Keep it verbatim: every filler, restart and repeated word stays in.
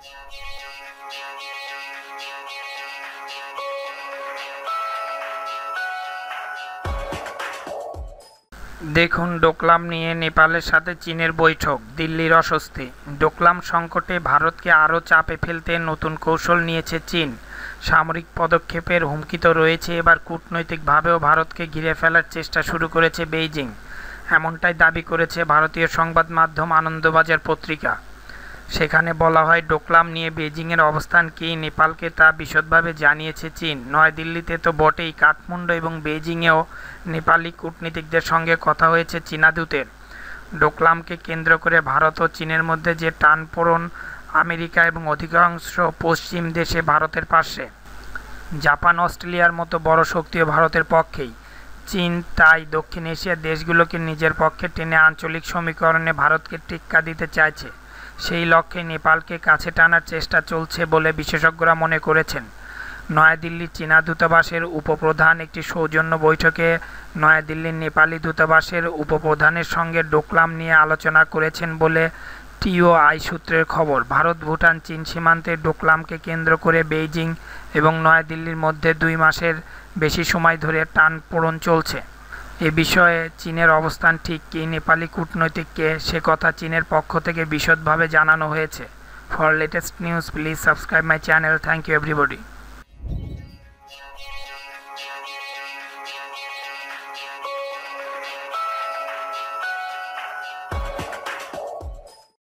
দেখুন ডোকলাম নিয়ে নেপালের সাথে চীনের বৈঠক, দিল্লির অস্বস্তি। ডোকলাম সংকটে ভারতকে আরও চাপে ফেলতে নতুন কৌশল নিয়েছে চীন। সামরিক পদক্ষেপের হুমকি তো রয়েছে, এবার কূটনৈতিকভাবেও ভারতকে ঘিরে ফেলার চেষ্টা শুরু করেছে বেইজিং। এমনটাই দাবি করেছে ভারতীয় সংবাদ মাধ্যম আনন্দবাজার পত্রিকা। সেখানে বলা হয়, ডোকলাম নিয়ে বেইজিংয়ের অবস্থান কী, নেপালকে তা বিশদভাবে জানিয়েছে চীন। নয়াদিল্লিতে তো বটেই, কাঠমান্ডু এবং বেইজিংয়েও নেপালি কূটনীতিকদের সঙ্গে কথা হয়েছে চীনা দূতের। ডোকলামকে কেন্দ্র করে ভারত ও চীনের মধ্যে যে টানপোড়েন, আমেরিকা এবং অধিকাংশ পশ্চিম দেশে ভারতের পাশে। জাপান, অস্ট্রেলিয়ার মতো বড় শক্তিও ভারতের পক্ষেই। চীন তাই দক্ষিণ এশিয়ার দেশগুলোকে নিজের পক্ষে টেনে আঞ্চলিক সমীকরণে ভারতকে টেক্কা দিতে চাইছে। সেই লক্ষ্যে নেপালকে কাছে টানার চেষ্টা চলছে বলে বিশেষজ্ঞরা মনে করেছেন। নয়াদিল্লির চীনা দূতাবাসের উপপ্রধান একটি সৌজন্য বৈঠকে নয়াদিল্লির নেপালি দূতাবাসের উপপ্রধানের সঙ্গে ডোকলাম নিয়ে আলোচনা করেছেন বলে টিওআই সূত্রের খবর। ভারত ভুটান চীন সীমান্তে ডোকলামকে কেন্দ্র করে বেইজিং এবং নয়াদিল্লির মধ্যে দুই মাসের বেশি সময় ধরে টানপোড়েন চলছে। এ বিষয়ে চীনের অবস্থান ঠিক কী, নেপালি কূটনীতিককে সে কথা চীনের পক্ষ থেকে বিশদভাবে জানানো হয়েছে। For latest news please subscribe my channel. Thank you everybody.